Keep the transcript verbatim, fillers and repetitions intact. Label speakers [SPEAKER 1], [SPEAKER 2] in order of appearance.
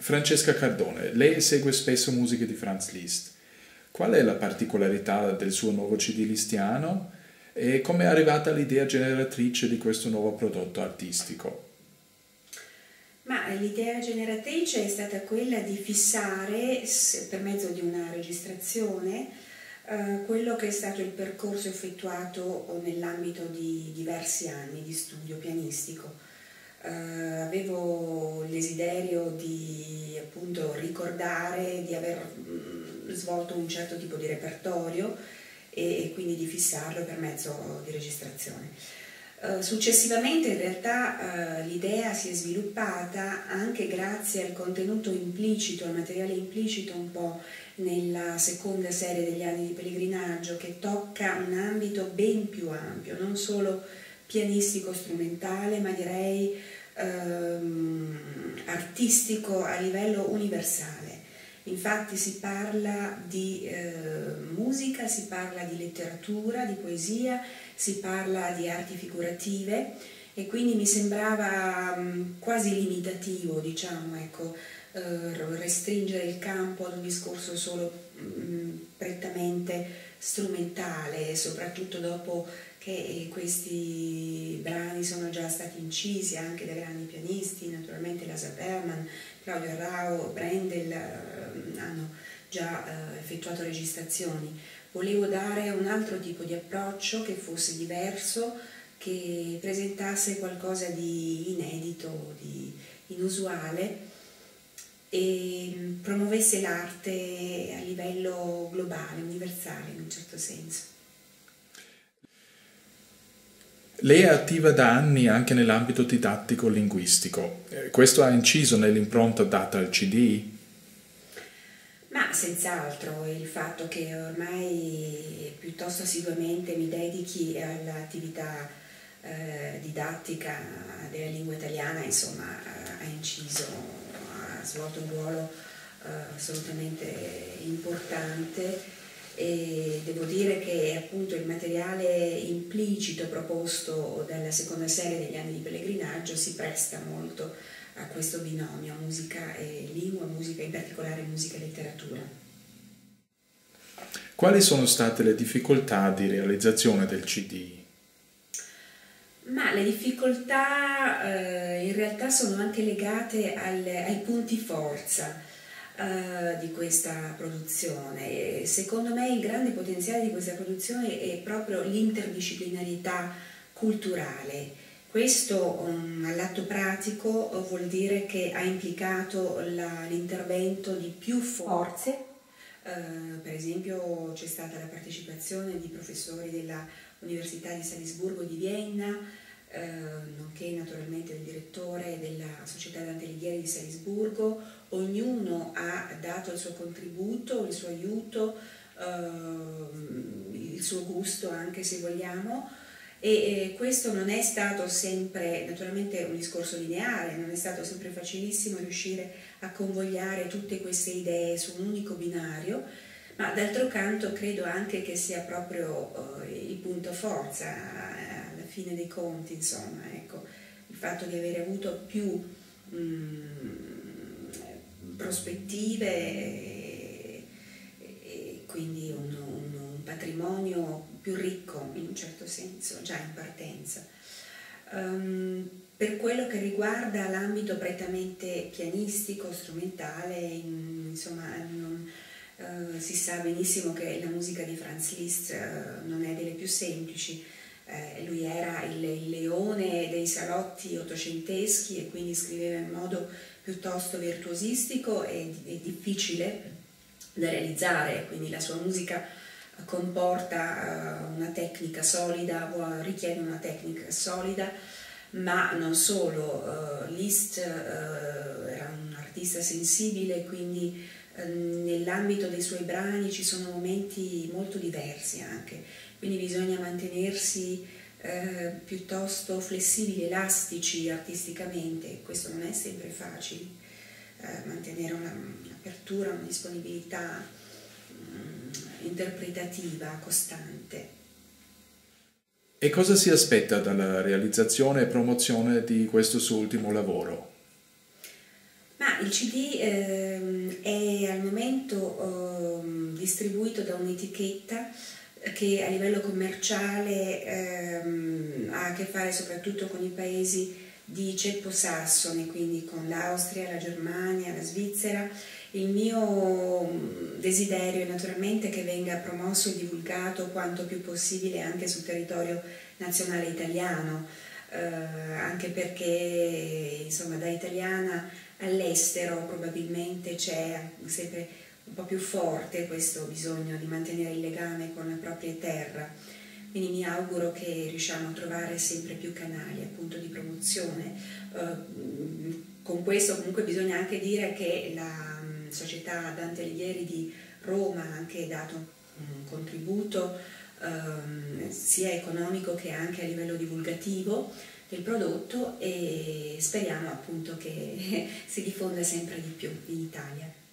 [SPEAKER 1] Francesca Cardone, lei segue spesso musiche di Franz Liszt. Qual è la particolarità del suo nuovo C D lisztiano e come è arrivata l'idea generatrice di questo nuovo prodotto artistico?
[SPEAKER 2] Ma l'idea generatrice è stata quella di fissare, per mezzo di una registrazione, eh, quello che è stato il percorso effettuato nell'ambito di diversi anni di studio pianistico. Eh, avevo il desiderio di appunto ricordare di aver mh, svolto un certo tipo di repertorio e, e quindi di fissarlo per mezzo di registrazione. Uh, successivamente in realtà uh, l'idea si è sviluppata anche grazie al contenuto implicito, al materiale implicito un po' nella seconda serie degli anni di pellegrinaggio, che tocca un ambito ben più ampio, non solo pianistico strumentale, ma direi um, artistico a livello universale. Infatti si parla di eh, musica, si parla di letteratura, di poesia, si parla di arti figurative e quindi mi sembrava mh, quasi limitativo, diciamo, ecco, eh, restringere il campo ad un discorso solo mh, prettamente strumentale, soprattutto dopo che questi brani sono già stati incisi anche da grandi pianisti, naturalmente Lasse Berman, Claudio Arrau, Brendel eh, hanno già eh, effettuato registrazioni. Volevo dare un altro tipo di approccio che fosse diverso, che presentasse qualcosa di inedito, di inusuale e promuovesse l'arte a livello globale, universale in un certo senso.
[SPEAKER 1] Lei è attiva da anni anche nell'ambito didattico-linguistico. Questo ha inciso nell'impronta data al C D?
[SPEAKER 2] Ma senz'altro il fatto che ormai piuttosto assiduamente mi dedichi all'attività eh, didattica della lingua italiana, insomma, ha inciso, ha svolto un ruolo eh, assolutamente importante. E devo dire che appunto il materiale implicito proposto dalla seconda serie degli anni di pellegrinaggio si presta molto a questo binomio, musica e lingua, musica in particolare musica e letteratura.
[SPEAKER 1] Quali sono state le difficoltà di realizzazione del C D?
[SPEAKER 2] Ma le difficoltà eh, in realtà sono anche legate al, ai punti forza Uh, di questa produzione. E secondo me il grande potenziale di questa produzione è proprio l'interdisciplinarietà culturale. Questo um, all'atto pratico uh, vuol dire che ha implicato l'intervento di più forze. Uh, per esempio c'è stata la partecipazione di professori della Università di Salisburgo di Vienna, Eh, nonché naturalmente il direttore della Società Dante Alighieri di Salisburgo. Ognuno ha dato il suo contributo, il suo aiuto, eh, il suo gusto anche se vogliamo, e eh, questo non è stato sempre naturalmente un discorso lineare, non è stato sempre facilissimo riuscire a convogliare tutte queste idee su un unico binario, ma d'altro canto credo anche che sia proprio eh, il punto forza fine dei conti, insomma, ecco, il fatto di avere avuto più mh, prospettive e, e quindi un, un, un patrimonio più ricco in un certo senso, già in partenza. Um, per quello che riguarda l'ambito prettamente pianistico, strumentale, in, insomma, non, uh, si sa benissimo che la musica di Franz Liszt uh, non è delle più semplici. Eh, lui era il, il leone dei salotti ottocenteschi e quindi scriveva in modo piuttosto virtuosistico e, e difficile da realizzare, quindi la sua musica comporta uh, una tecnica solida, richiede una tecnica solida, ma non solo. uh, Liszt uh, era un artista sensibile, quindi uh, nell'ambito dei suoi brani ci sono momenti molto diversi anche. Quindi bisogna mantenersi eh, piuttosto flessibili, elastici artisticamente, questo non è sempre facile, eh, mantenere un'apertura, una disponibilità mh, interpretativa costante.
[SPEAKER 1] E cosa si aspetta dalla realizzazione e promozione di questo suo ultimo lavoro?
[SPEAKER 2] Ma Ma il C D ehm, è al momento ehm, distribuito da un'etichetta che a livello commerciale ehm, ha a che fare soprattutto con i paesi di ceppo sassone, quindi con l'Austria, la Germania, la Svizzera. Il mio desiderio è naturalmente che venga promosso e divulgato quanto più possibile anche sul territorio nazionale italiano, eh, anche perché insomma da italiana all'estero probabilmente c'è sempre un po' più forte questo bisogno di mantenere il legame con la propria terra, quindi mi auguro che riusciamo a trovare sempre più canali appunto di promozione. Uh, con questo comunque bisogna anche dire che la um, società Dante Alighieri di Roma ha anche dato un contributo um, sia economico che anche a livello divulgativo del prodotto, e speriamo appunto che si diffonda sempre di più in Italia.